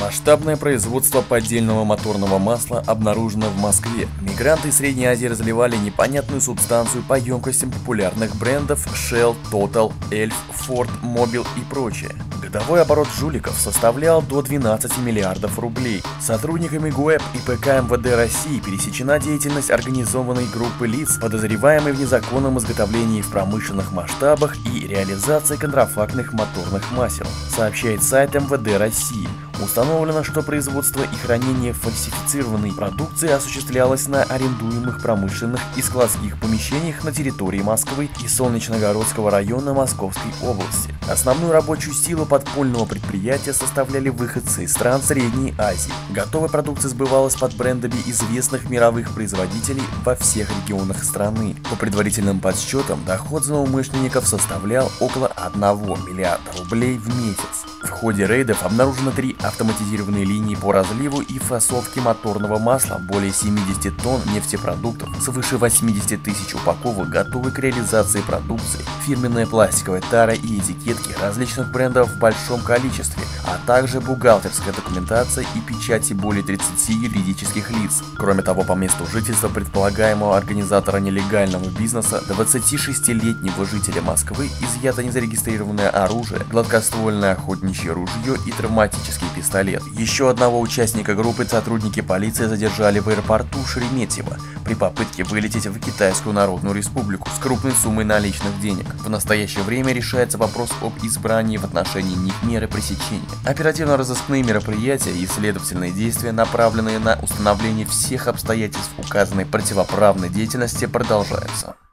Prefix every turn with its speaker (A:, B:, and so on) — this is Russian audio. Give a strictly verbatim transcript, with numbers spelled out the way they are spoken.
A: Масштабное производство поддельного моторного масла обнаружено в Москве. Мигранты из Средней Азии разливали непонятную субстанцию по емкостям популярных брендов Shell, Total, Elf, Ford, Mobil и прочее. Годовой оборот жуликов составлял до двенадцати миллиардов рублей. Сотрудниками ГУЭП и ПК МВД России пересечена деятельность организованной группы лиц, подозреваемой в незаконном изготовлении в промышленных масштабах и реализации контрафактных моторных масел, сообщает сайт МВД России. Установлено, что производство и хранение фальсифицированной продукции осуществлялось на арендуемых промышленных и складских помещениях на территории Москвы и Солнечногородского района Московской области. Основную рабочую силу подпольного предприятия составляли выходцы из стран Средней Азии. Готовая продукция сбывалась под брендами известных мировых производителей во всех регионах страны. По предварительным подсчетам, доход злоумышленников составлял около одного миллиарда рублей в месяц. В ходе рейдов обнаружено три автоматизированные линии по разливу и фасовке моторного масла, более семидесяти тонн нефтепродуктов, свыше восьмидесяти тысяч упаковок готовы к реализации продукции, фирменная пластиковая тара и этикетки различных брендов в большом количестве, а также бухгалтерская документация и печати более тридцати юридических лиц. Кроме того, по месту жительства предполагаемого организатора нелегального бизнеса, двадцатишестилетнего жителя Москвы, изъято незарегистрированное оружие, гладкоствольное охотничье ружье и травматический пистолет. Еще одного участника группы сотрудники полиции задержали в аэропорту Шереметьево при попытке вылететь в Китайскую Народную Республику с крупной суммой наличных денег. В настоящее время решается вопрос об избрании в отношении них меры пресечения. Оперативно-розыскные мероприятия и следовательные действия, направленные на установление всех обстоятельств указанной противоправной деятельности, продолжаются.